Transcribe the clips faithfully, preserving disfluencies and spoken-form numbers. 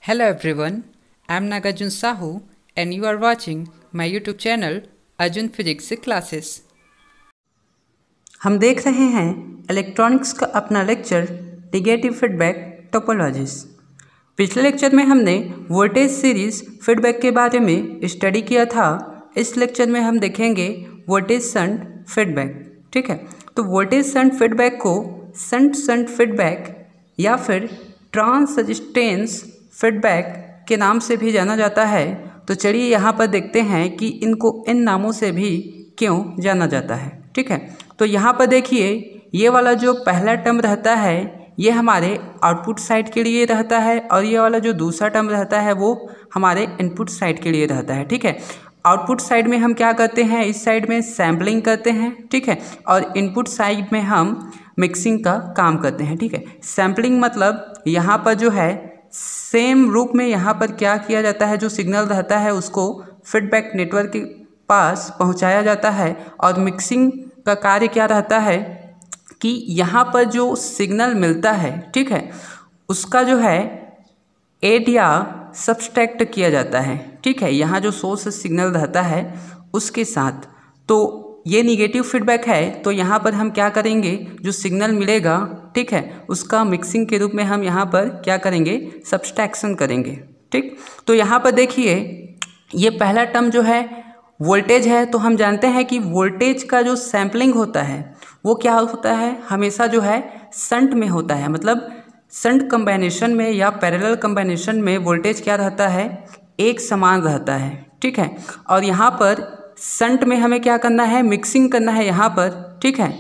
Hello everyone, I am Nagarjun Sahu and you are watching my YouTube channel Arjun Physics Classes। हम देख रहे हैं electronics का अपना लेक्चर नेगेटिव फीडबैक टोपोलॉजीज। पिछले लेक्चर में हमने वोल्टेज सीरीज फीडबैक के बारे में स्टडी किया था। इस लेक्चर में हम देखेंगे वोल्टेज शंट फीडबैक। ठीक है, तो वोल्टेज शंट फीडबैक को शंट शंट फीडबैक या फिर ट्रांसरेजिस्टेंस फीडबैक के नाम से भी जाना जाता है। तो चलिए यहाँ पर देखते हैं कि इनको इन नामों से भी क्यों जाना जाता है। ठीक है, तो यहाँ पर देखिए ये वाला जो पहला टर्म रहता है ये हमारे आउटपुट साइड के लिए रहता है और ये वाला जो दूसरा टर्म रहता है वो हमारे इनपुट साइड के लिए रहता है। ठीक है, आउटपुट साइड में हम क्या करते हैं, इस साइड में सैम्पलिंग करते हैं। ठीक है, और इनपुट साइड में हम मिक्सिंग का काम करते हैं। ठीक है, सैम्पलिंग मतलब यहाँ पर जो है सेम रूप में यहाँ पर क्या किया जाता है, जो सिग्नल रहता है उसको फीडबैक नेटवर्क के पास पहुँचाया जाता है। और मिक्सिंग का कार्य क्या रहता है कि यहाँ पर जो सिग्नल मिलता है, ठीक है, उसका जो है ऐड या सब्सट्रैक्ट किया जाता है। ठीक है, यहाँ जो सोर्स सिग्नल रहता है उसके साथ। तो ये निगेटिव फीडबैक है, तो यहाँ पर हम क्या करेंगे, जो सिग्नल मिलेगा, ठीक है, उसका मिक्सिंग के रूप में हम यहाँ पर क्या करेंगे, सब्सट्रैक्शन करेंगे। ठीक, तो यहाँ पर देखिए ये पहला टर्म जो है वोल्टेज है। तो हम जानते हैं कि वोल्टेज का जो सैम्पलिंग होता है वो क्या होता है, हमेशा जो है शंट में होता है। मतलब शंट कम्बाइनेशन में या पैरेलल कम्बाइनेशन में वोल्टेज क्या रहता है, एक समान रहता है। ठीक है, और यहाँ पर शंट में हमें क्या करना है, मिक्सिंग करना है यहाँ पर। ठीक है,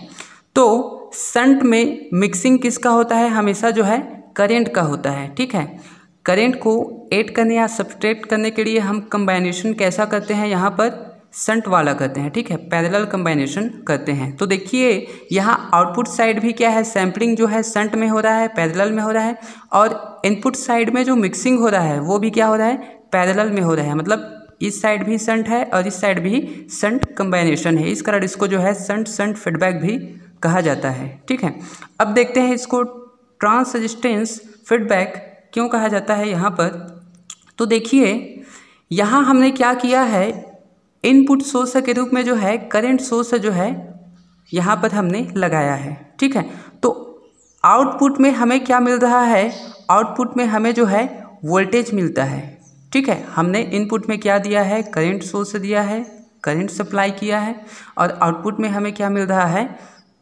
तो शंट में मिक्सिंग किसका होता है, हमेशा जो है करंट का होता है। ठीक है, करंट को ऐड करने या सब्सट्रैक्ट करने के लिए हम कम्बाइनेशन कैसा करते हैं, यहाँ पर शंट वाला करते हैं। ठीक है, पैरेलल कम्बाइनेशन करते हैं। तो देखिए यहाँ आउटपुट साइड भी क्या है, सैम्पलिंग जो है शंट में हो रहा है, पैरेलल में हो रहा है। और इनपुट साइड में जो मिक्सिंग हो रहा है वो भी क्या हो रहा है, पैरेलल में हो रहा है। मतलब इस साइड भी शंट है और इस साइड भी शंट कम्बाइनेशन है। इस कारण इसको जो है शंट शंट फीडबैक भी कहा जाता है। ठीक है, अब देखते हैं इसको ट्रांसरेजिस्टेंस फीडबैक क्यों कहा जाता है यहाँ पर। तो देखिए यहाँ हमने क्या किया है, इनपुट सोर्स के रूप में जो है करंट सोर्स जो है यहाँ पर हमने लगाया है। ठीक है, तो आउटपुट में हमें क्या मिल रहा है, आउटपुट में हमें जो है वोल्टेज मिलता है। ठीक है, हमने इनपुट में क्या दिया है, करंट सोर्स दिया है, करंट सप्लाई किया है, और आउटपुट में हमें क्या मिल रहा है,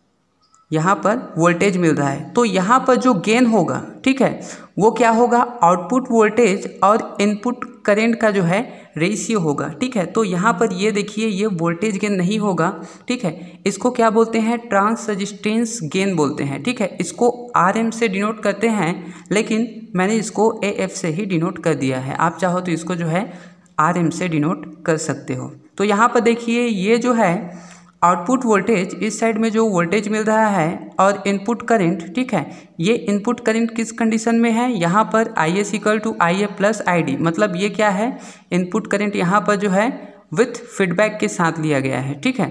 यहाँ पर वोल्टेज मिल रहा है। तो यहाँ पर जो गेन होगा, ठीक है, वो क्या होगा, आउटपुट वोल्टेज और इनपुट करंट का जो है रेशियो होगा। ठीक है, तो यहाँ पर ये देखिए ये वोल्टेज गेन नहीं होगा। ठीक है, इसको क्या बोलते हैं, ट्रांसरेजिस्टेंस गेन बोलते हैं। ठीक है, इसको आर एम से डिनोट करते हैं, लेकिन मैंने इसको ए एफ से ही डिनोट कर दिया है। आप चाहो तो इसको जो है आर एम से डिनोट कर सकते हो। तो यहाँ पर देखिए ये जो है आउटपुट वोल्टेज, इस साइड में जो वोल्टेज मिल रहा है, और इनपुट करंट, ठीक है, ये इनपुट करंट किस कंडीशन में है, यहाँ पर I S equal to I A plus I D. मतलब ये क्या है, इनपुट करंट यहाँ पर जो है विथ फीडबैक के साथ लिया गया है। ठीक है,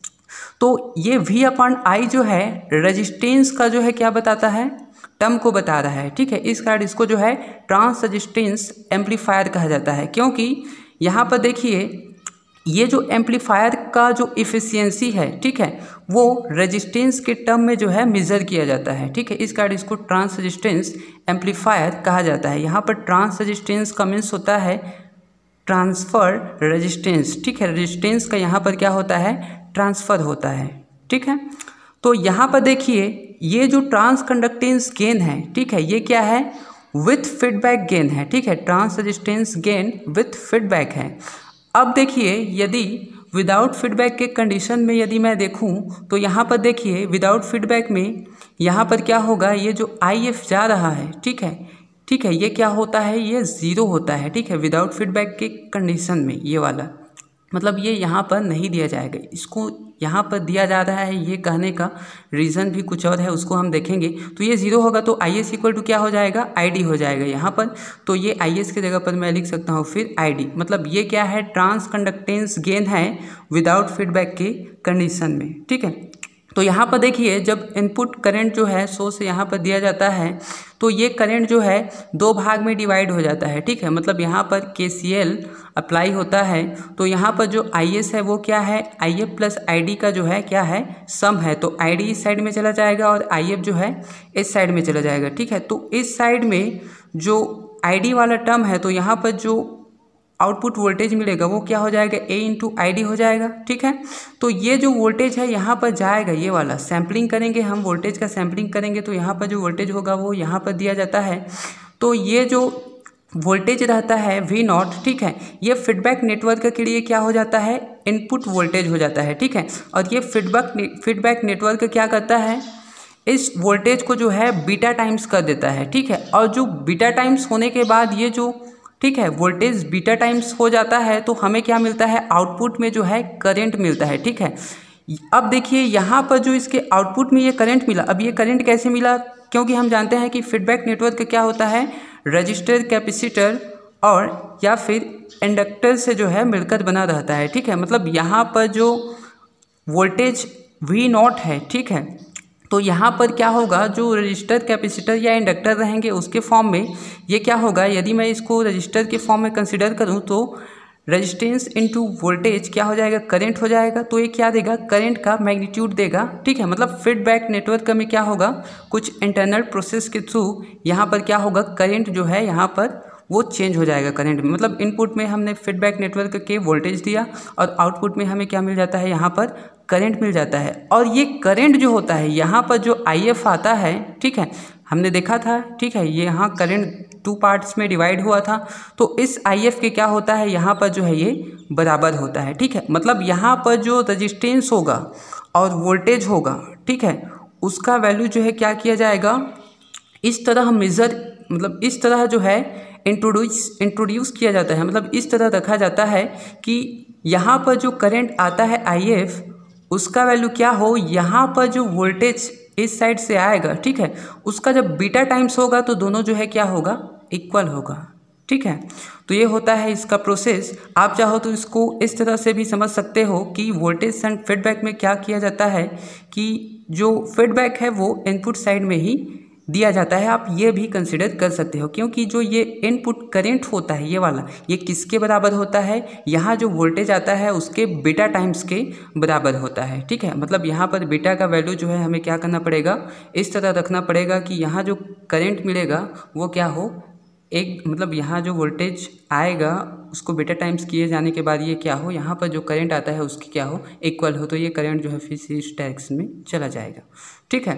तो ये वी अपॉन आई जो है रेजिस्टेंस का जो है क्या बताता है, टर्म को बता रहा है। ठीक है, इस कारण इसको जो है ट्रांसरेजिस्टेंस एम्पलीफायर कहा जाता है, क्योंकि यहाँ पर देखिए ये जो एम्पलीफायर का जो इफ़िशियंसी है, ठीक है, वो रेजिस्टेंस के टर्म में जो है मेज़र किया जाता है। ठीक है, इस कारण इसको ट्रांसरेजिस्टेंस एम्पलीफायर कहा जाता है। यहाँ पर ट्रांसरेजिस्टेंस का मीन्स होता है ट्रांसफ़र रेजिस्टेंस। ठीक है, रेजिस्टेंस का यहाँ पर क्या होता है, ट्रांसफ़र होता है। ठीक है, तो यहाँ पर देखिए ये जो ट्रांस कंडक्टेंस गेन है, ठीक है, ये क्या है, विथ फीडबैक गेन है। ठीक है, ट्रांसरेजिस्टेंस गेन विथ फीडबैक है। अब देखिए यदि विदाउट फीडबैक के कंडीशन में यदि मैं देखूं तो यहाँ पर देखिए विदाउट फीडबैक में यहाँ पर क्या होगा, ये जो आई एफ जा रहा है, ठीक है, ठीक है, ये क्या होता है, ये ज़ीरो होता है। ठीक है, विदाउट फीडबैक के कंडीशन में ये वाला मतलब ये यहाँ पर नहीं दिया जाएगा, इसको यहाँ पर दिया जा रहा है। ये कहने का रीज़न भी कुछ और है, उसको हम देखेंगे। तो ये ज़ीरो होगा तो आई एस इक्वल टू क्या हो जाएगा, आई डी हो जाएगा यहाँ पर। तो ये आई एस की जगह पर मैं लिख सकता हूँ फिर आई डी। मतलब ये क्या है, ट्रांस कंडक्टेंस गेन है विदाउट फीडबैक के कंडीशन में। ठीक है, तो यहाँ पर देखिए जब इनपुट करंट जो है सोर्स यहाँ पर दिया जाता है तो ये करंट जो है दो भाग में डिवाइड हो जाता है, ठीक है। मतलब यहाँ पर के सी एल अप्लाई होता है तो यहाँ पर जो आई एस है वो क्या है, I F plus I D का जो है क्या है, सम है। तो आई डी इस साइड में चला जाएगा और आई एफ जो है इस साइड में चला जाएगा, ठीक है। तो इस साइड में जो आई डी वाला टर्म है तो यहाँ पर जो आउटपुट वोल्टेज मिलेगा वो क्या हो जाएगा, ए इंटू आई डी हो जाएगा, ठीक है। तो ये जो वोल्टेज है यहाँ पर जाएगा, ये वाला सैम्पलिंग करेंगे हम, वोल्टेज का सैम्पलिंग करेंगे तो यहाँ पर जो वोल्टेज होगा वो यहाँ पर दिया जाता है। तो ये जो वोल्टेज रहता है वी नॉट, ठीक है, ये फीडबैक नेटवर्क के लिए क्या हो जाता है, इनपुट वोल्टेज हो जाता है, ठीक है। और ये फीडबैक फीडबैक नेटवर्क क्या करता है, इस वोल्टेज को जो है बीटा टाइम्स कर देता है, ठीक है। और जो बीटा टाइम्स होने के बाद ये जो, ठीक है, वोल्टेज बीटा टाइम्स हो जाता है तो हमें क्या मिलता है, आउटपुट में जो है करंट मिलता है, ठीक है। अब देखिए यहाँ पर जो इसके आउटपुट में ये करंट मिला, अब ये करंट कैसे मिला, क्योंकि हम जानते हैं कि फीडबैक नेटवर्क क्या होता है, रजिस्टर, कैपेसिटर और या फिर इंडक्टर से जो है मिलकर बना रहता है, ठीक है। मतलब यहाँ पर जो वोल्टेज वी नॉट है, ठीक है, तो यहाँ पर क्या होगा, जो रजिस्टर, कैपेसिटर या इंडक्टर रहेंगे उसके फॉर्म में ये क्या होगा, यदि मैं इसको रजिस्टर के फॉर्म में कंसिडर करूँ तो रेजिस्टेंस इनटू वोल्टेज क्या हो जाएगा, करंट हो जाएगा। तो ये क्या देगा, करंट का मैग्नीट्यूड देगा, ठीक है। मतलब फीडबैक नेटवर्क में क्या होगा, कुछ इंटरनल प्रोसेस के थ्रू यहाँ पर क्या होगा, करंट जो है यहाँ पर वो चेंज हो जाएगा करंट में। मतलब इनपुट में हमने फीडबैक नेटवर्क के वोल्टेज दिया और आउटपुट में हमें क्या मिल जाता है, यहाँ पर करंट मिल जाता है। और ये करंट जो होता है यहाँ पर जो आई एफ आता है, ठीक है, हमने देखा था, ठीक है, ये यहाँ करंट टू पार्ट्स में डिवाइड हुआ था। तो इस आई एफ के क्या होता है, यहाँ पर जो है ये बराबर होता है, ठीक है। मतलब यहाँ पर जो रजिस्टेंस होगा और वोल्टेज होगा, ठीक है, उसका वैल्यू जो है क्या किया जाएगा, इस तरह मेज़र, मतलब इस तरह जो है इंट्रोड्यूस इंट्रोड्यूस किया जाता है। मतलब इस तरह रखा जाता है कि यहाँ पर जो करंट आता है आई एफ, उसका वैल्यू क्या हो, यहाँ पर जो वोल्टेज इस साइड से आएगा, ठीक है, उसका जब बीटा टाइम्स होगा तो दोनों जो है क्या होगा, इक्वल होगा, ठीक है। तो ये होता है इसका प्रोसेस। आप चाहो तो इसको इस तरह से भी समझ सकते हो कि वोल्टेज एंड फीडबैक में क्या किया जाता है कि जो फीडबैक है वो इनपुट साइड में ही दिया जाता है। आप ये भी कंसिडर कर सकते हो, क्योंकि जो ये इनपुट करंट होता है ये वाला, ये किसके बराबर होता है, यहाँ जो वोल्टेज आता है उसके बीटा टाइम्स के बराबर होता है, ठीक है। मतलब यहाँ पर बीटा का वैल्यू जो है हमें क्या करना पड़ेगा, इस तरह रखना पड़ेगा कि यहाँ जो करंट मिलेगा वो क्या हो, एक, मतलब यहाँ जो वोल्टेज आएगा उसको बीटा टाइम्स किए जाने के बाद ये क्या हो, यहाँ पर जो करंट आता है उसकी क्या हो, इक्वल हो। तो ये करंट जो है फिर से इस डायरेक्शन में चला जाएगा, ठीक है।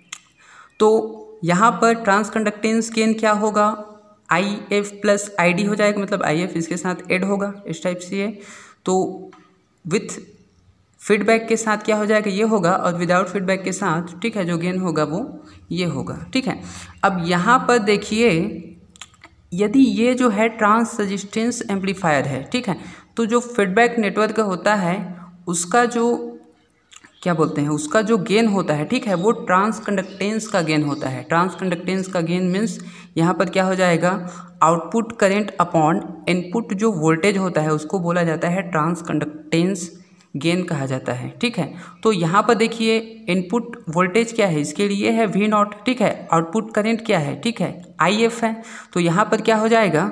तो यहाँ पर ट्रांस कंडक्टेंस गेन क्या होगा, I F plus I D हो जाएगा। मतलब आई एफ इसके साथ ऐड होगा इस टाइप से। तो विथ फीडबैक के साथ क्या हो जाएगा, ये होगा, और विदाउट फीडबैक के साथ, ठीक है, जो गेन होगा वो ये होगा, ठीक है। अब यहाँ पर देखिए, यदि ये जो है ट्रांस रेजिस्टेंस एम्पलीफायर है, ठीक है, तो जो फीडबैक नेटवर्क होता है उसका जो क्या बोलते हैं, उसका जो गेन होता है, ठीक है, वो ट्रांस कंडक्टेंस का गेन होता है। ट्रांस कंडक्टेंस का गेन मीन्स यहाँ पर क्या हो जाएगा, आउटपुट करंट अपॉन इनपुट जो वोल्टेज होता है उसको बोला जाता है ट्रांस कंडक्टेंस गेन कहा जाता है, ठीक है। तो यहाँ पर देखिए इनपुट वोल्टेज क्या है, इसके लिए है वी नॉट, ठीक है। आउटपुट करंट क्या है, ठीक है, आई एफ है। तो यहाँ पर क्या हो जाएगा,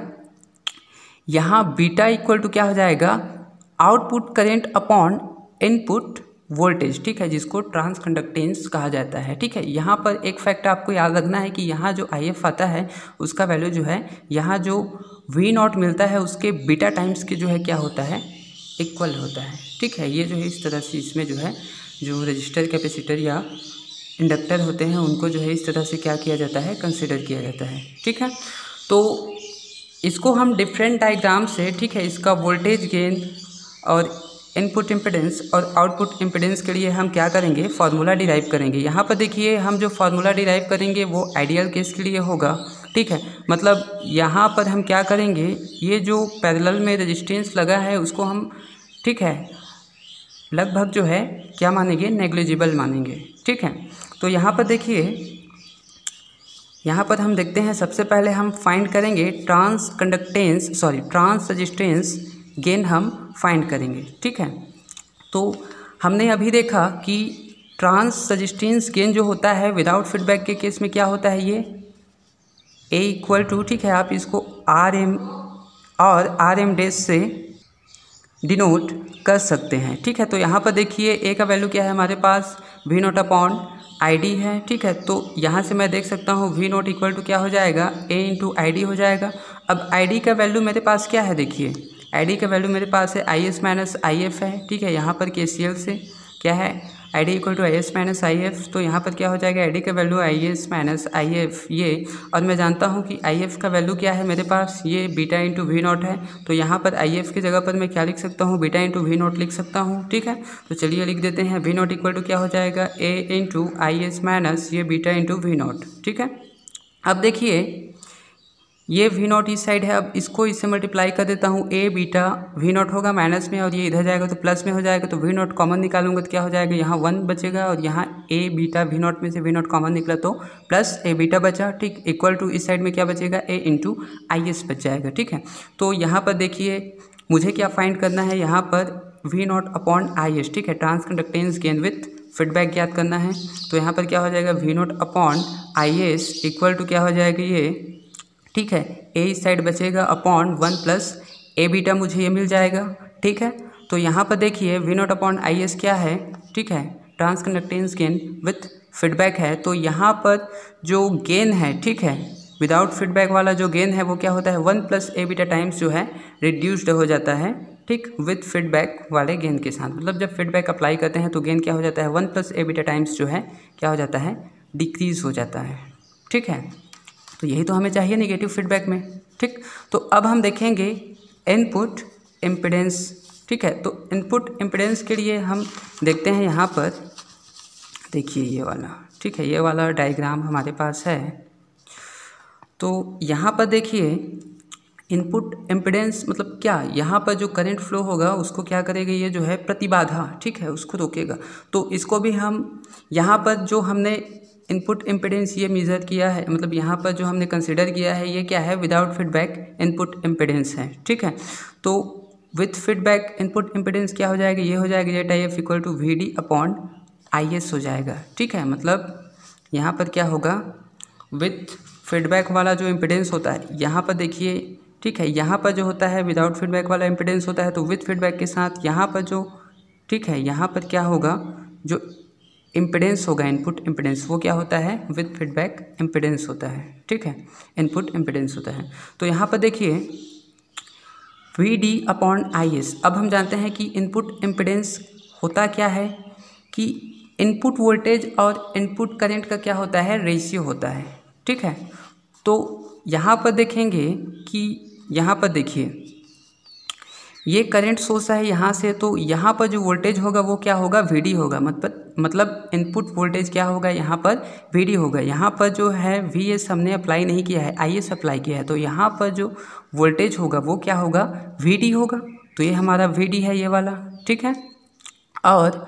यहाँ बीटा इक्वल टू क्या हो जाएगा, output current upon input voltage, ठीक है, जिसको ट्रांस कंडक्टेंस कहा जाता है, ठीक है। यहाँ पर एक फैक्ट आपको याद रखना है कि यहाँ जो आई एफ आता है उसका वैल्यू जो है, यहाँ जो वी नॉट मिलता है उसके बीटा टाइम्स के जो है क्या होता है, इक्वल होता है, ठीक है। ये जो है इस तरह से इसमें जो है जो रजिस्टर, कैपेसिटर या इंडक्टर होते हैं उनको जो है इस तरह से क्या किया जाता है, कंसिडर किया जाता है, ठीक है। तो इसको हम डिफरेंट डायग्राम से, ठीक है, इसका वोल्टेज गेन और इनपुट इम्पीडेंस और आउटपुट इम्पीडेंस के लिए हम क्या करेंगे, फार्मूला डिराइव करेंगे। यहाँ पर देखिए हम जो फार्मूला डिराइव करेंगे वो आइडियल केस के लिए होगा, ठीक है। मतलब यहाँ पर हम क्या करेंगे, ये जो पैरेलल में रेजिस्टेंस लगा है उसको हम, ठीक है, लगभग जो है क्या मानेंगे, नेग्लिजिबल मानेंगे, ठीक है। तो यहाँ पर देखिए, यहाँ पर हम देखते हैं, सबसे पहले हम फाइंड करेंगे transconductance sorry transresistance gain हम फाइंड करेंगे, ठीक है। तो हमने अभी देखा कि ट्रांस रजिस्टेंस गेन जो होता है विदाउट फीडबैक के केस में क्या होता है, ये ए इक्वल टू, ठीक है, आप इसको आर एम और आर एम डैश से डिनोट कर सकते हैं, ठीक है। तो यहाँ पर देखिए ए का वैल्यू क्या है हमारे पास, V naught upon I D है, ठीक है। तो यहाँ से मैं देख सकता हूँ वी नोट इक्वल टू क्या हो जाएगा, ए इंटू आई डी हो जाएगा। अब आई डी का वैल्यू मेरे पास क्या है, देखिए आई डी का वैल्यू मेरे पास है I S minus I F है, ठीक है। यहाँ पर के सी एल से क्या है, I D equal to I S minus I F, तो यहाँ पर क्या हो जाएगा, आई डी का value I S minus I F ये, और मैं जानता हूँ कि आई एफ का वैल्यू क्या है मेरे पास, ये बीटा इंटू वी नॉट है। तो यहाँ पर आई एफ की जगह पर मैं क्या लिख सकता हूँ, बीटा इंटू वी नॉट लिख सकता हूँ, ठीक है। तो चलिए लिख देते हैं, वी नॉट इक्वल टू क्या हो जाएगा, A into I S minus ये बीटा इंटू वी नॉट, ठीक है। अब देखिए ये वी नॉट इस साइड है, अब इसको इससे मल्टीप्लाई कर देता हूँ, ए बीटा वी नॉट होगा माइनस में और ये इधर जाएगा तो प्लस में हो जाएगा। तो वी नॉट कॉमन निकालूंगा तो क्या हो जाएगा, यहाँ वन बचेगा और यहाँ ए बीटा वी नॉट में से वी नॉट कॉमन निकला तो प्लस ए बीटा बचा, ठीक, इक्वल टू इस साइड में क्या बचेगा, ए इंटू आई एस बच जाएगा, ठीक है। तो यहाँ पर देखिए मुझे क्या फाइंड करना है, यहाँ पर V naught upon I S, ठीक है, transconductance gain with feedback ज्ञात करना है। तो यहाँ पर क्या हो जाएगा, V naught upon I S equal to क्या हो जाएगा ये, ठीक है, ए इस साइड बचेगा upon one plus A beta, मुझे ये मिल जाएगा, ठीक है। तो यहाँ पर देखिए V naught upon I S क्या है, ठीक है, transconductance gain with feedback है। तो यहाँ पर जो गेन है, ठीक है, विदाउट फीडबैक वाला जो गेन है वो क्या होता है, one plus A beta times जो है रिड्यूस्ड हो जाता है, ठीक, विथ फीडबैक वाले गेन के साथ। मतलब जब फीडबैक अप्लाई करते हैं तो गेन क्या हो जाता है, one plus A beta times जो है क्या हो जाता है, डिक्रीज हो जाता है, ठीक है। तो यही तो हमें चाहिए नेगेटिव फीडबैक में, ठीक। तो अब हम देखेंगे इनपुट इम्पीडेंस, ठीक है। तो इनपुट इम्पीडेंस के लिए हम देखते हैं यहाँ पर, देखिए ये वाला, ठीक है, ये वाला डायग्राम हमारे पास है। तो यहाँ पर देखिए इनपुट इम्पीडेंस मतलब क्या, यहाँ पर जो करंट फ्लो होगा उसको क्या करेगा, ये जो है प्रतिबाधा, ठीक है, उसको रोकेगा। तो इसको भी हम यहाँ पर जो हमने इनपुट इम्पीडेंस ये मेज़र किया है, मतलब यहाँ पर जो हमने कंसिडर किया है ये क्या है, विदाउट फीडबैक इनपुट इम्पीडेंस है, ठीक है। तो विथ फीडबैक इनपुट इम्पीडेंस क्या हो जाएगा, ये हो जाएगा Z I F equal to V D upon I S हो जाएगा, ठीक है। मतलब यहाँ पर क्या होगा, विथ फीडबैक वाला जो इम्पीडेंस होता है यहाँ पर देखिए, ठीक है, यहाँ पर जो होता है विदाउट फीडबैक वाला इम्पीडेंस होता है, तो विथ फीडबैक के साथ यहाँ पर जो, ठीक है, यहाँ पर क्या होगा, जो इम्पीडेंस होगा इनपुट इम्पीडेंस वो क्या होता है, विद फीडबैक इम्पीडेंस होता है, ठीक है, इनपुट इम्पीडेंस होता है। तो यहाँ पर देखिए V D upon I S. अब हम जानते हैं कि इनपुट इम्पीडेंस होता क्या है, कि इनपुट वोल्टेज और इनपुट करंट का क्या होता है, रेशियो होता है, ठीक है। तो यहाँ पर देखेंगे कि यहाँ पर देखिए ये करंट सोर्स है यहाँ से, तो यहाँ पर जो वोल्टेज होगा वो क्या होगा, वी डी होगा। मतलब मतलब इनपुट वोल्टेज क्या होगा, यहाँ पर वी डी होगा। यहाँ पर जो है वी एस हमने अप्लाई नहीं किया है, आई एस अप्लाई किया है, तो यहाँ पर जो वोल्टेज होगा वो क्या होगा, वी डी होगा। तो ये हमारा वी डी है ये वाला, ठीक है। और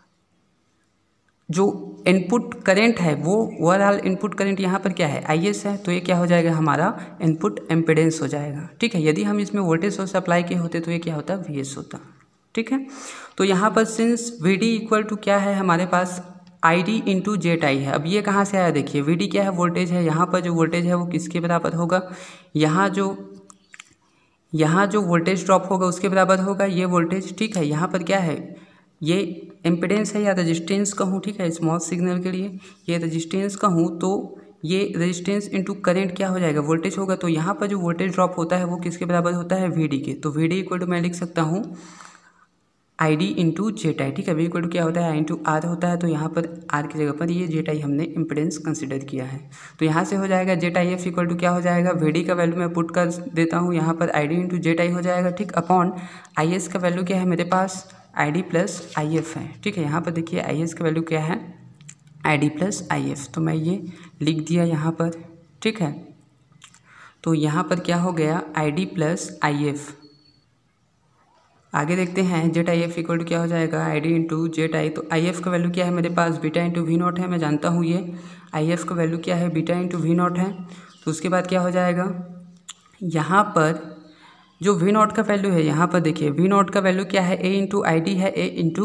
जो इनपुट करंट है वो ओवरऑल इनपुट करंट यहाँ पर क्या है, आई एस है, तो ये क्या हो जाएगा, हमारा इनपुट इम्पीडेंस हो जाएगा, ठीक है। यदि हम इसमें वोल्टेज सोर्स अप्लाई किए होते तो ये क्या होता, वी एस होता, ठीक है। तो यहाँ पर since V D equal to क्या है हमारे पास, I D into Z I है। अब ये कहाँ से आया, देखिए वी डी क्या है, वोल्टेज है, यहाँ पर जो वोल्टेज है वो किसके बराबर होगा, यहाँ जो यहाँ जो वोल्टेज ड्रॉप होगा उसके बराबर होगा ये वोल्टेज, ठीक है। यहाँ पर क्या है, ये इम्पीडेंस है या रेजिस्टेंस कहूँ, ठीक है, स्मॉल सिग्नल के लिए ये रेजिस्टेंस कहूँ, तो ये रेजिस्टेंस इनटू करंट क्या हो जाएगा, वोल्टेज होगा। तो यहाँ पर जो वोल्टेज ड्रॉप होता है वो किसके बराबर होता है, वी डी के। तो वी डी इक्वल टू मैं लिख सकता हूँ I D into Z I, ठीक है। वी इक्वल टू क्या होता है, आई इंटू आर होता है, तो यहाँ पर आर की जगह पर ये जेट आई हमने इम्पीडेंस कंसिडर किया है। तो यहाँ से हो जाएगा Z I F equal to क्या हो जाएगा, वी डी का वैल्यू मैं पुट कर देता हूँ यहाँ पर, I D into Z I हो जाएगा, ठीक, अपॉन आई एस का वैल्यू क्या है मेरे पास, I D plus I F है, ठीक है। यहाँ पर देखिए आई एस का वैल्यू क्या है, I D plus I F, तो मैं ये लिख दिया यहाँ पर, ठीक है। तो यहाँ पर क्या हो गया, I D plus I F. आगे देखते हैं Z I F equal to क्या हो जाएगा, I D into Z I. तो आई एफ का वैल्यू क्या है मेरे पास, बीटा इंटू वी नॉट है, मैं जानता हूँ ये आई एफ का वैल्यू क्या है, बीटा इंटू वी नॉट है। तो उसके बाद क्या हो जाएगा, यहाँ पर जो वी नॉट का वैल्यू है, यहाँ पर देखिए वी नॉट का वैल्यू क्या है, ए इंटू आई डी है, ए इंटू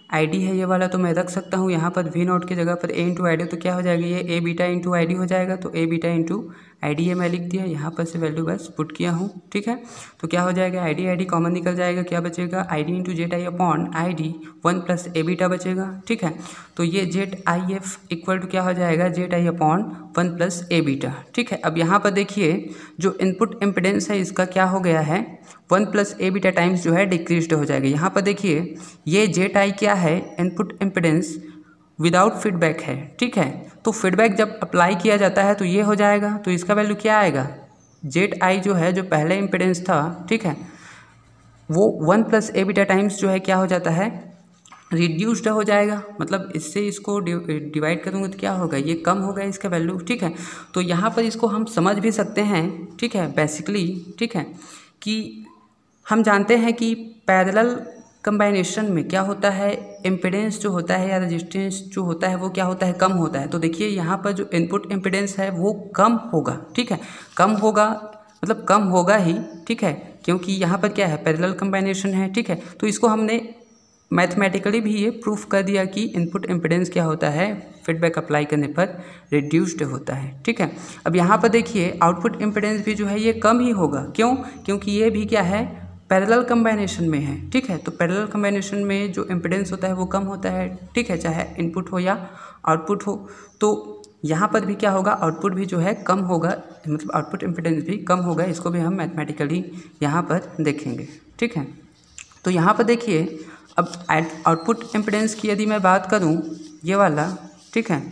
आई डी है ये वाला, तो मैं रख सकता हूँ यहाँ पर वी नॉट की जगह पर ए इंटू आई डी, तो क्या हो जाएगा ये A beta into I D हो जाएगा। तो A beta into I D ये मैं लिख दिया, यहाँ पर से वैल्यू बस पुट किया हूँ, ठीक है। तो क्या हो जाएगा I D I D common निकल जाएगा, क्या बचेगा I D into Z I upon I D one plus A beta बचेगा, ठीक है। तो ये Z I F equal to क्या हो जाएगा Z I upon one plus A beta, ठीक है। अब यहाँ पर देखिए जो इनपुट इम्पिडेंस है इसका क्या हो गया है one plus A beta times जो है डिक्रीज्ड हो जाएगा। यहाँ पर देखिए ये जेड आई क्या है इनपुट इम्पिडेंस विदाउट फीडबैक है, ठीक है। तो फीडबैक जब अप्लाई किया जाता है तो ये हो जाएगा, तो इसका वैल्यू क्या आएगा जेड आई जो है जो पहले इम्पिडेंस था, ठीक है, वो one plus A beta times जो है क्या हो जाता है रिड्यूस्ड हो जाएगा। मतलब इससे इसको डिवाइड करूँगा तो क्या होगा ये कम होगा इसका वैल्यू, ठीक है। तो यहाँ पर इसको हम समझ भी सकते हैं, ठीक है, बेसिकली, ठीक है, कि हम जानते हैं कि पैरेलल कंबाइनेशन में क्या होता है इम्पिडेंस जो होता है या रेजिस्टेंस जो होता है वो क्या होता है कम होता है। तो देखिए यहाँ पर जो इनपुट इम्पिडेंस है वो कम होगा, ठीक है, कम होगा मतलब कम होगा ही, ठीक है, क्योंकि यहाँ पर क्या है पैरेलल कंबाइनेशन है, ठीक है। तो इसको हमने मैथमेटिकली भी ये प्रूफ कर दिया कि इनपुट इम्पिडेंस क्या होता है फीडबैक अप्लाई करने पर रिड्यूस्ड होता है, ठीक है। अब यहाँ पर देखिए आउटपुट इम्पिडेंस भी जो है ये कम ही होगा, क्यों, क्योंकि ये भी क्या है पैरेलल कंबाइनेशन में है, ठीक है। तो पैरेलल कंबाइनेशन में जो इम्पिडेंस होता है वो कम होता है, ठीक है, चाहे इनपुट हो या आउटपुट हो। तो यहाँ पर भी क्या होगा आउटपुट भी जो है कम होगा, मतलब आउटपुट इम्पिडेंस भी कम होगा, इसको भी हम मैथमेटिकली यहाँ पर देखेंगे, ठीक है। तो यहाँ पर देखिए अब आउटपुट इम्पिडेंस की यदि मैं बात करूँ ये वाला, ठीक है,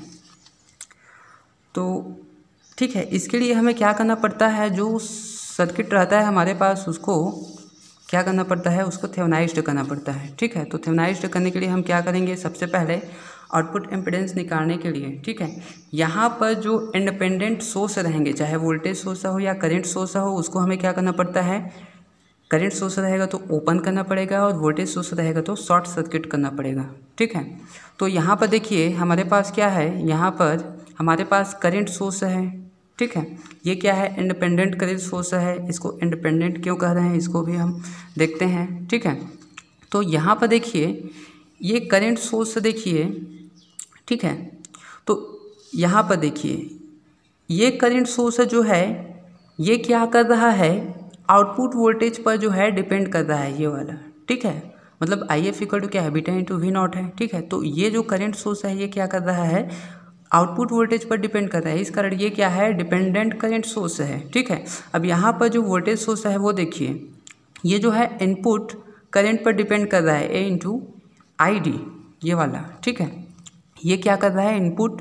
तो ठीक है इसके लिए हमें क्या करना पड़ता है जो सर्किट रहता है हमारे पास उसको क्या करना पड़ता है उसको थेवेनाइज्ड करना पड़ता है, ठीक है। तो थेवेनाइज्ड करने के लिए हम क्या करेंगे सबसे पहले आउटपुट इम्पिडेंस निकालने के लिए, ठीक है, यहाँ पर जो इंडिपेंडेंट सोर्स रहेंगे चाहे वोल्टेज सोर्स हो या करंट सोर्स हो उसको हमें क्या करना पड़ता है करंट सोर्स रहेगा तो ओपन करना पड़ेगा और वोल्टेज सोर्स रहेगा तो शॉर्ट सर्किट करना पड़ेगा, ठीक है। तो यहाँ पर देखिए हमारे पास क्या है यहाँ पर हमारे पास करंट सोर्स है, ठीक है, ये क्या है इंडिपेंडेंट करंट सोर्स है, इसको इंडिपेंडेंट क्यों कह रहे हैं इसको भी हम देखते हैं, ठीक है। तो यहाँ पर देखिए ये करंट सोर्स देखिए, ठीक है, तो यहाँ पर देखिए ये करंट सोर्स जो है ये क्या कर रहा है आउटपुट वोल्टेज पर जो है डिपेंड कर रहा है ये वाला, ठीक है, मतलब आई एफ इक्वल टू क्या है बीटा इंटू वी नॉट है, ठीक है। तो ये जो करंट सोर्स है ये क्या कर रहा है आउटपुट वोल्टेज पर डिपेंड कर रहा है, इस कारण ये क्या है डिपेंडेंट करंट सोर्स है, ठीक है। अब यहाँ पर जो वोल्टेज सोर्स है वो देखिए ये जो है इनपुट करंट पर डिपेंड कर रहा है ए इंटू आई डी ये वाला, ठीक है, ये क्या कर रहा है इनपुट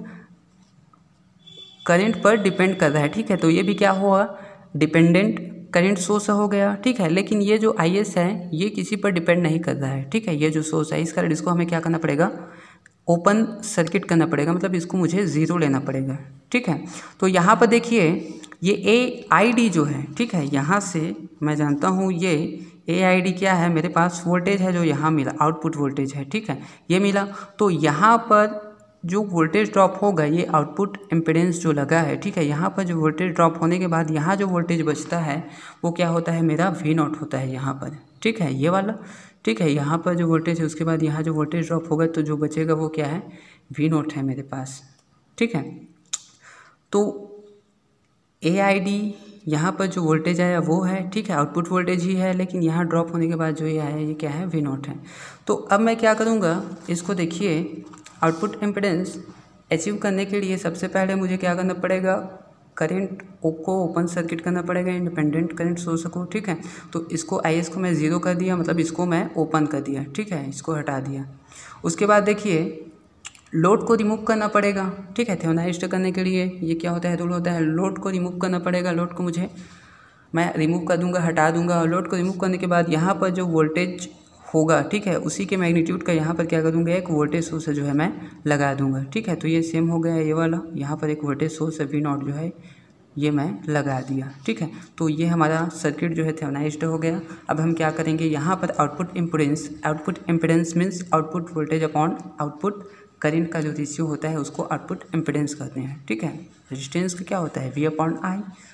करंट पर डिपेंड कर रहा है, ठीक है। तो ये भी क्या हुआ डिपेंडेंट करंट सोर्स हो गया, ठीक है। लेकिन ये जो आई एस है ये किसी पर डिपेंड नहीं कर रहा है, ठीक है, ये जो सोर्स है इस कारण इसको हमें क्या करना पड़ेगा ओपन सर्किट करना पड़ेगा, मतलब इसको मुझे ज़ीरो लेना पड़ेगा, ठीक है। तो यहाँ पर देखिए ये ए आई डी जो है, ठीक है, यहाँ से मैं जानता हूँ ये ए आई डी क्या है मेरे पास वोल्टेज है जो यहाँ मिला आउटपुट वोल्टेज है, ठीक है, ये मिला। तो यहाँ पर जो वोल्टेज ड्रॉप होगा ये आउटपुट इम्पिडेंस जो लगा है, ठीक है, यहाँ पर जो वोल्टेज ड्रॉप होने के बाद यहाँ जो वोल्टेज बचता है वो क्या होता है मेरा वी नॉट होता है यहाँ पर, ठीक है, ये वाला, ठीक है। यहाँ पर जो वोल्टेज है उसके बाद यहाँ जो वोल्टेज ड्रॉप होगा तो जो बचेगा वो क्या है वी नॉट है मेरे पास, ठीक है। तो ए आई डी यहाँ पर जो वोल्टेज आया वो है, ठीक है, आउटपुट वोल्टेज ही है, लेकिन यहाँ ड्रॉप होने के बाद जो ये आया ये क्या है वी नॉट है। तो अब मैं क्या करूँगा इसको देखिए आउटपुट इम्पिडेंस अचीव करने के लिए सबसे पहले मुझे क्या करना पड़ेगा करंट को ओपन सर्किट करना पड़ेगा इंडिपेंडेंट करंट सोर्स को, ठीक है। तो इसको आई एस को मैं ज़ीरो कर दिया, मतलब इसको मैं ओपन कर दिया, ठीक है, इसको हटा दिया। उसके बाद देखिए लोड को रिमूव करना पड़ेगा, ठीक है, थेवेनाइज्ड करने के लिए ये क्या होता है रूल होता है लोड को रिमूव करना पड़ेगा। लोड को मुझे मैं रिमूव कर दूंगा हटा दूंगा और लोड को रिमूव करने के बाद यहाँ पर जो वोल्टेज होगा, ठीक है, उसी के मैग्नीट्यूड का यहाँ पर क्या करूँगा एक वोल्टेज सोर्स जो है मैं लगा दूंगा, ठीक है। तो ये सेम हो गया ये वाला, यहाँ पर एक वोल्टेज सोर्स वी नॉट जो है ये मैं लगा दिया, ठीक है। तो ये हमारा सर्किट जो है थेवेनाइज्ड हो गया। अब हम क्या करेंगे यहाँ पर output impedance output impedance means output voltage upon output current का जो रेशियो होता है उसको आउटपुट इम्पिडेंस कहते हैं, ठीक है। रेजिस्टेंस का क्या होता है वी अपॉन आई,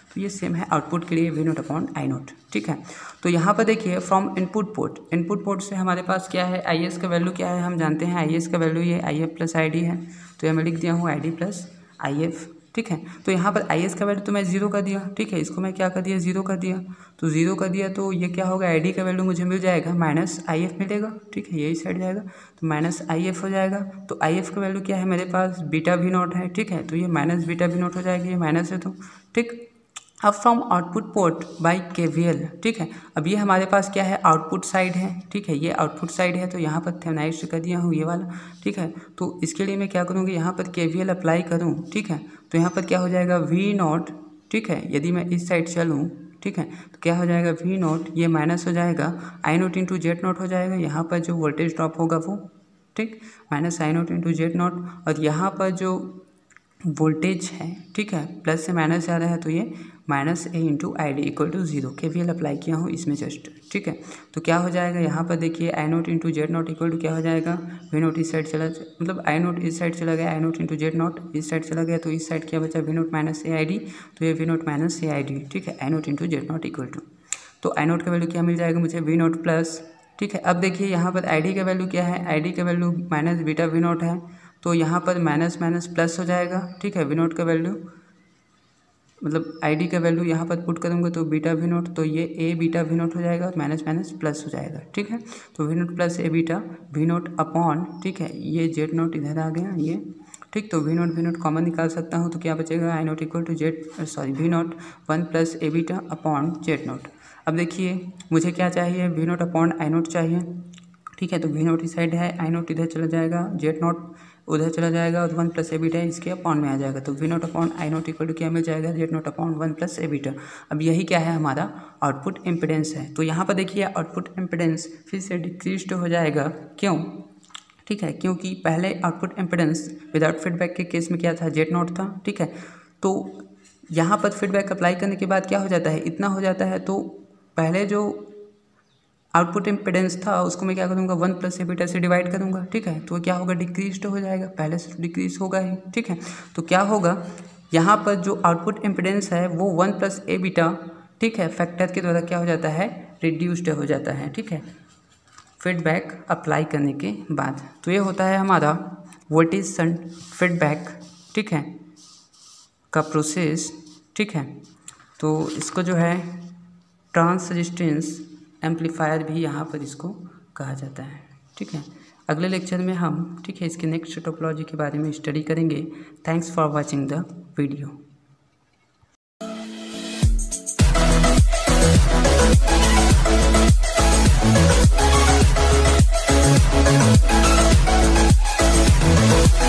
तो ये सेम है आउटपुट के लिए V naught upon I naught, ठीक है। तो यहाँ पर देखिए from input port, input port से हमारे पास क्या है, आई एस का वैल्यू क्या है, हम जानते हैं आई एस का वैल्यू ये I F plus I D है, तो यहाँ मैं लिख दिया हूँ I D plus I F, ठीक है। तो यहाँ पर आई एस का वैल्यू तो मैं जीरो कर दिया, ठीक है, इसको मैं क्या कर दिया, जीरो कर दिया, तो जीरो कर दिया तो ये क्या होगा, आई डी का वैल्यू मुझे मिल जाएगा माइनस आई एफ मिलेगा, ठीक है, यही साइड जाएगा तो माइनस आई एफ हो जाएगा। तो आई एफ का वैल्यू क्या है मेरे पास, बीटा वी नॉट है, ठीक है, तो ये माइनस बीटा वी नॉट हो जाएगी, ये माइनस है तो ठीक। अब from output port by K V L, ठीक है, अब ये हमारे पास क्या है, आउटपुट साइड है, ठीक है, ये आउटपुट साइड है, तो यहाँ पर थेवेनिन कर दिया हूँ ये वाला, ठीक है। तो इसके लिए मैं क्या करूँगी, यहाँ पर के वी एल अप्लाई करूँ, ठीक है, तो यहाँ पर क्या हो जाएगा वी नॉट, ठीक है, यदि मैं इस साइड चलूँ, ठीक है, तो क्या हो जाएगा वी नॉट, ये माइनस हो जाएगा I naught into Z naught हो जाएगा, यहाँ पर जो वोल्टेज ड्रॉप होगा वो, ठीक, minus I naught into Z naught, और यहाँ पर जो वोल्टेज है, ठीक है, प्लस से माइनस जा रहा है तो ये minus A into I D equal to zero, K V L apply किया हूँ इसमें जस्ट, ठीक है। तो क्या हो जाएगा यहाँ पर देखिए I naught into Z naught equal to क्या हो जाएगा, वी नोट इस साइड चला, मतलब आई नोट इस साइड चला गया, I naught into Z naught इस साइड चला गया, तो इस साइड क्या बचा, V naught minus A I D, तो ये V naught minus A I D, ठीक है, I naught into Z naught equal to, तो आई नोट का वैल्यू क्या मिल जाएगा मुझे, वी नोट प्लस, ठीक है। अब देखिए यहाँ पर आई डी का वैल्यू क्या है, आई डी का value minus beta V naught है, तो यहाँ पर माइनस माइनस प्लस हो जाएगा, ठीक है, वी नोट का वैल्यू मतलब आई डी का वैल्यू यहाँ पर पुट करूँगा तो बीटा वी नोट, तो ये ए बीटा वी नोट हो जाएगा और माइनस माइनस प्लस हो जाएगा, ठीक है। तो V naught plus A beta V naught upon, ठीक है, ये जेड नोट इधर आ गया ये, ठीक, तो V naught V naught common निकाल सकता हूँ, तो क्या बचेगा I naught equal to Z sorry V naught one plus A beta upon Z naught. अब देखिए मुझे क्या चाहिए, V naught upon I naught चाहिए, ठीक है, तो वी नोट इस साइड है, आई नोट इधर चला जाएगा, जेड नोट उधर चला जाएगा और वन प्लस ए बीटा इसके अपॉन में आ जाएगा, तो V naught upon I naught equal to क्या मिल जाएगा, Z naught upon one plus A beta. अब यही क्या है हमारा आउटपुट इम्पिडेंस है। तो यहाँ पर देखिए आउटपुट इम्पिडेंस फिर से डिक्रीज हो जाएगा, क्यों, ठीक है, क्योंकि पहले आउटपुट इम्पिडेंस विदाउट फीडबैक के केस में क्या था, जेड नोट था, ठीक है। तो यहाँ पर फीडबैक अप्लाई करने के बाद क्या हो जाता है, इतना हो जाता है, तो पहले जो आउटपुट इम्पिडेंस था उसको मैं क्या करूँगा, वन प्लस ए बीटा से डिवाइड करूँगा, ठीक है, तो क्या होगा, डिक्रीज हो जाएगा, पहले से डिक्रीज होगा ही, ठीक है। तो क्या होगा, यहाँ पर जो आउटपुट इम्पिडेंस है वो वन प्लस ए बीटा, ठीक है, फैक्टर के द्वारा क्या हो जाता है, रिड्यूस्ड हो जाता है, ठीक है, फीडबैक अप्लाई करने के बाद। तो ये होता है हमारा वोल्टेज शंट फीडबैक, ठीक है, का प्रोसेस, ठीक है। तो इसको जो है ट्रांस रेजिस्टेंस एम्पलीफायर भी यहाँ पर इसको कहा जाता है, ठीक है। अगले लेक्चर में हम, ठीक है, इसके नेक्स्ट टोपोलॉजी के बारे में स्टडी करेंगे। Thanks for watching the video. We'll be right back.